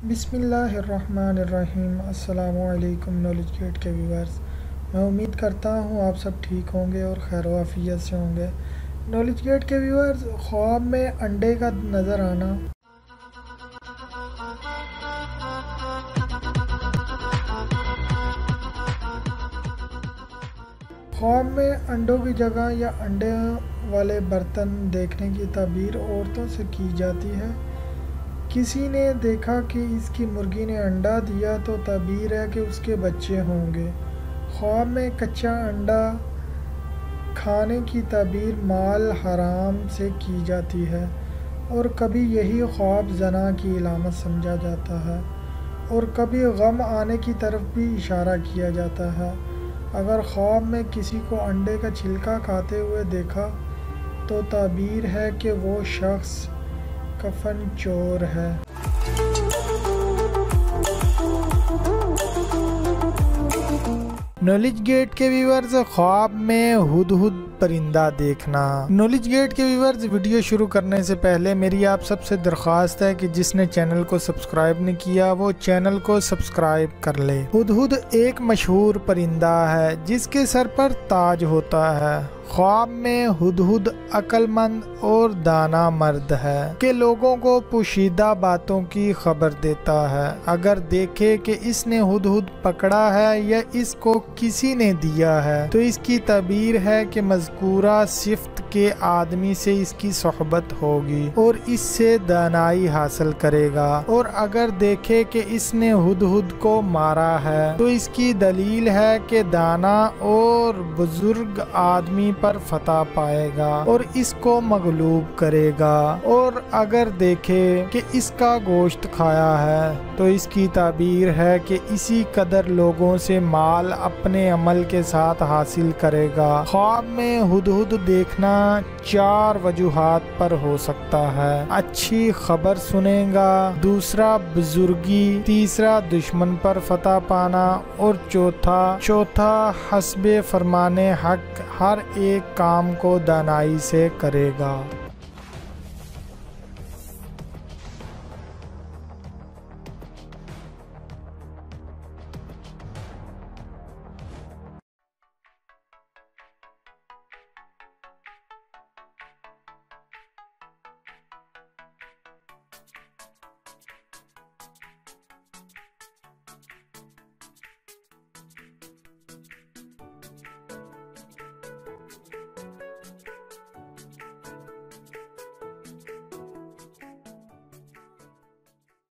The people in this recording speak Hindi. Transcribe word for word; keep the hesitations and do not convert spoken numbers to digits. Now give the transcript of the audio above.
बिस्मिल्लाहिर्रहमानिर्रहीम। अस्सलामुअलैकुम नॉलेज गेट के व्यूअर्स, मैं उम्मीद करता हूँ आप सब ठीक होंगे और खैर वाफियत से होंगे। नॉलेज गेट के व्यूअर्स, ख्वाब में अंडे का नज़र आना। ख्वाब में अंडों की जगह या अंडे वाले बर्तन देखने की ताबीर औरतों से की जाती है। किसी ने देखा कि इसकी मुर्गी ने अंडा दिया तो ताबीर है कि उसके बच्चे होंगे। ख्वाब में कच्चा अंडा खाने की ताबीर माल हराम से की जाती है और कभी यही ख्वाब जना की इलामत समझा जाता है और कभी गम आने की तरफ भी इशारा किया जाता है। अगर ख्वाब में किसी को अंडे का छिलका खाते हुए देखा तो ताबीर है कि वो शख्स कफन चोर है। नॉलेज गेट के व्यूअर्स, ख्वाब में हुदहुद परिंदा देखना। नॉलेज गेट के व्यूअर्स, वीडियो शुरू करने से पहले मेरी आप सबसे दरख्वास्त है कि जिसने चैनल को सब्सक्राइब नहीं किया वो चैनल को सब्सक्राइब कर ले। हुदहुद एक मशहूर परिंदा है जिसके सर पर ताज होता है। ख्वाब में हुदहुद अक्लमंद और दाना मर्द है कि लोगों को पोशीदा बातों की खबर देता है। अगर देखे कि इसने हुदहुद पकड़ा है या इसको किसी ने दिया है तो इसकी ताबीर है कि मज़कूरा सिफ्त के आदमी से इसकी सोहबत होगी और इससे दानाई हासिल करेगा। और अगर देखे कि इसने हुदहुद को मारा है तो इसकी दलील है कि दाना और बुजुर्ग आदमी पर फतह पाएगा और इसको मगलूब करेगा। और अगर देखे कि इसका गोश्त खाया है तो इसकी ताबीर है कि इसी कदर लोगों से माल अपने अमल के साथ हासिल करेगा। ख्वाब में हुदहुद देखना चार वजूहात पर हो सकता है। अच्छी खबर सुनेगा, दूसरा बुजुर्गी, तीसरा दुश्मन पर फतह पाना और चौथा चौथा हस्बे फरमाने हक हर एक काम को दानाई से करेगा।